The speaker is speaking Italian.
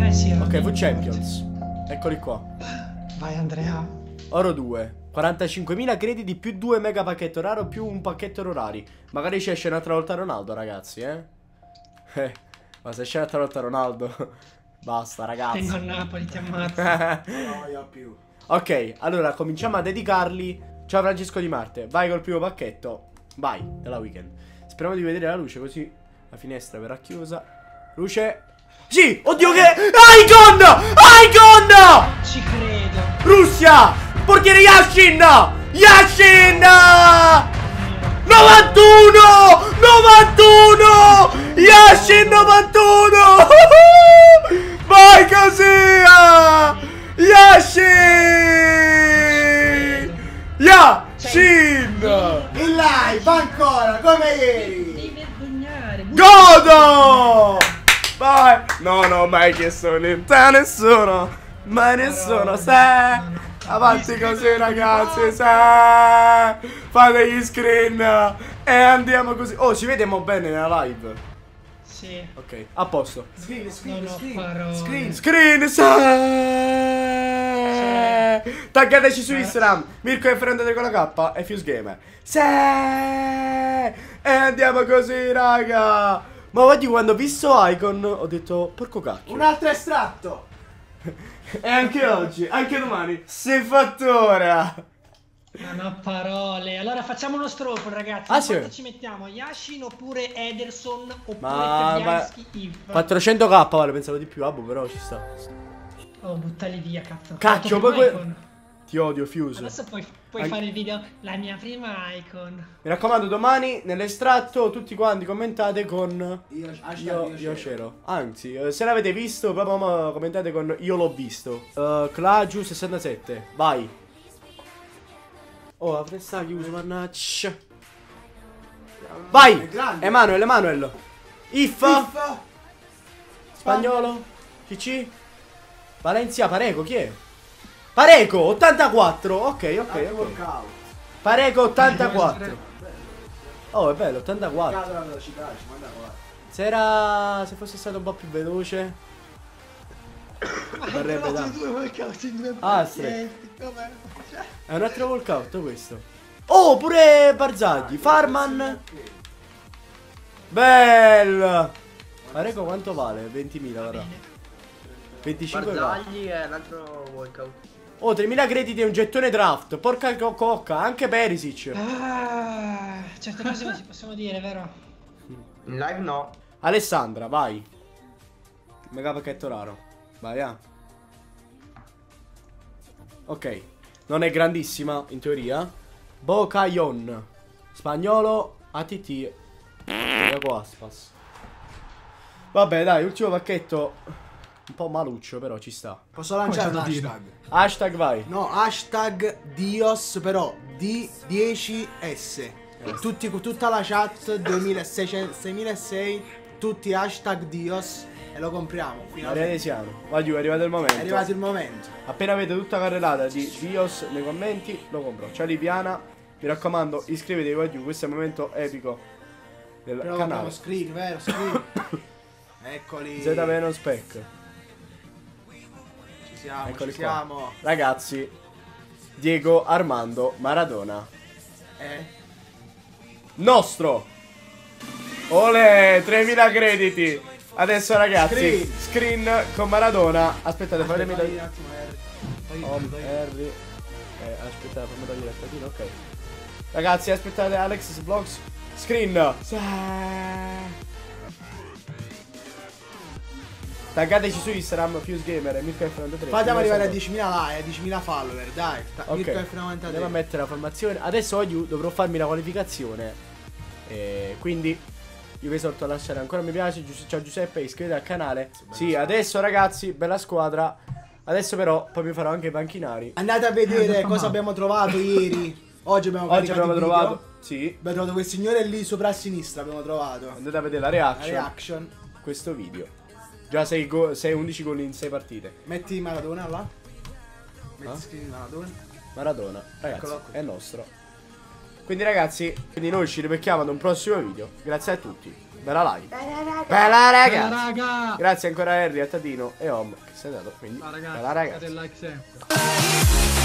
sì. Ok, fu Champions. Eccoli qua. Vai Andrea. Oro 2. 45.000 crediti più 2 mega pacchetto raro più un pacchetto rari. Magari ci esce un'altra volta Ronaldo, ragazzi, ma se esce un'altra volta Ronaldo basta, ragazzi. Vengo a Napoli, ti ammazzo. No, io più. Ok, allora cominciamo a dedicarli. Ciao Francesco Di Marte, vai col primo pacchetto. Vai, della weekend. Speriamo di vedere la luce, così la finestra verrà chiusa. Luce. Sì, oddio che... Icon! Icon! Ci credo. Russia! Portiere Yashin! Yashin! 91! 91! Yashin 91! Vai così! Yashin! Yashin! In live ancora, come ieri. Devi vergognare. Godo! Vai! No, no, mai chiesto niente a nessuno! Mai nessuno, se... Avanti così ragazzi, se... Fate gli screen e andiamo così. Oh, ci vediamo bene nella live? Sì. Ok, a posto. Screen, Non ho parole. Screen, se... Taggateci su Instagram, Mirko e Fernando con la K e Fuse Gamer. Se... E andiamo così raga. Ma oggi quando ho visto Icon ho detto porco cacchio. Un altro estratto. E anche oggi, anche domani si fattura. Non ho parole. Allora facciamo uno stropo, ragazzi. Ah, sì. Quanto ci mettiamo? Yashin oppure Ederson oppure Ma Fabianski If? 400k vale, pensavo di più, Abbo, però ci sta. Oh, buttali via, cazzo. Cacchio, Fatto poi prima Icon. ti odio, Fuse. Adesso puoi fare il video. La mia prima Icon. Mi raccomando, domani nell'estratto tutti quanti commentate con io c'ero. Anzi, se l'avete visto, proprio commentate con io l'ho visto. Clagiu 67, vai. Oh, la fressa chiuso, mannaggia. Vai! Emanuel. If. Spagnolo. CC. Valencia, Pareco, chi è? Pareco, 84. Ok. Workout. Pareco 84. Oh, è bello, 84. La velocità, ci manda qua. Se fosse stato un po' più veloce varrebbe tanto. Due workout in due Ah, pazienti, com'è? È un altro walkout questo. Oh, pure Barzagli, Farman. Bella. Pareco quanto vale? 20.000 ora. 25 Barzagli è l'altro walkout. Oh, 3.000 crediti e un gettone draft. Porca cocca, anche Perisic. Ah, certe cose non si possono dire, vero? In live no. Alessandra, vai. Mega pacchetto raro. Vai, Ok. Non è grandissima, in teoria. Bocayon. Spagnolo. ATT. Ecco Aspas. Vabbè, dai, ultimo pacchetto. Un po' maluccio, però ci sta. Posso lanciare un hashtag? Hashtag vai. No, hashtag Dios, però D10S. Tutta la chat 2006, tutti hashtag Dios e lo compriamo. Maria Desiano. Va giù, è arrivato il momento. È arrivato il momento. Appena avete tutta carrellata di Dios nei commenti, lo compro. Ciao Lipiana, mi raccomando, iscrivetevi qua giù, questo è il momento epico del Però canale. screen, vero? Screen. Eccoli. Z Venom Spec. Ci siamo, Eccoli ci qua. siamo. Ragazzi, Diego Armando Maradona. Nostro. Ole, 3.000 crediti. Adesso ragazzi, screen con Maradona. Aspettate, fatemi Vai, da... un attimo, Harry. Harry. Aspettate, fammi togliere il tacchino, ok. Ragazzi, aspettate Alexis Vlogs. Screen. Taggateci su Instagram, Fuse Gamer e Mirko F93. Facciamo arrivare a 10.000 like, a 10.000 follower, dai. Mirko F93. Andiamo a mettere la formazione. Adesso oggi dovrò farmi la qualificazione. Quindi io vi esorto a lasciare ancora mi piace. Ciao Giuseppe, iscrivetevi al canale. Sì, adesso ragazzi, bella squadra. Adesso però poi mi farò anche i panchinari. Andate a vedere cosa abbiamo trovato ieri. Oggi abbiamo trovato. Sì. Abbiamo trovato quel signore lì sopra a sinistra. Abbiamo trovato. Andate a vedere la reaction. Questo video. Già 11 gol in 6 partite. Metti Maradona là. Metti screen Maradona. Ragazzi, Eccolo qui. è nostro. Quindi ragazzi, noi ci ribecchiamo ad un prossimo video. Grazie a tutti. Bella like. Bella Bella raga. raga. Grazie ancora a Harry, a Tadino e Om che si è dato. Quindi, Ciao ragazzi, bella raga. fate il like sempre.